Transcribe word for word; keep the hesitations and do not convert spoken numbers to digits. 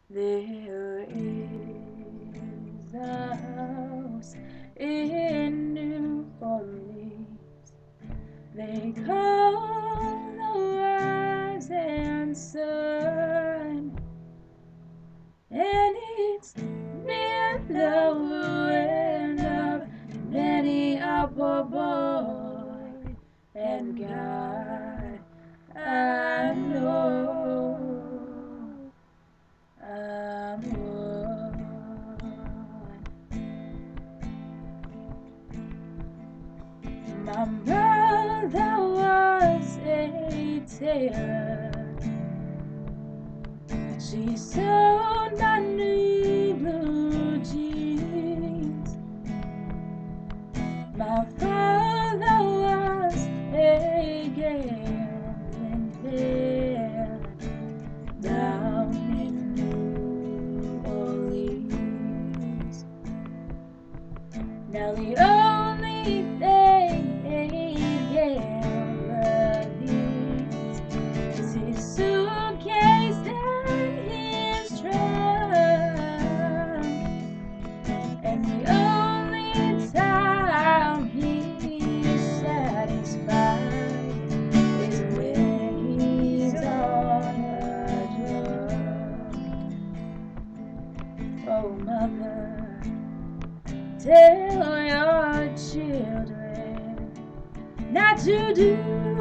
There is a house in New Orleans they call the Rising Sun, and it's near the ruin of many a poor boy and God. I know I'm one. My mother was a tailor. She sewed my new blue jeans. My father was a gambling man down in New Orleans. Now the only thing a gambler needs is his suitcase and his trunk, and the only time he's satisfied is when he's on a drug. Oh, mother, tell your children not to do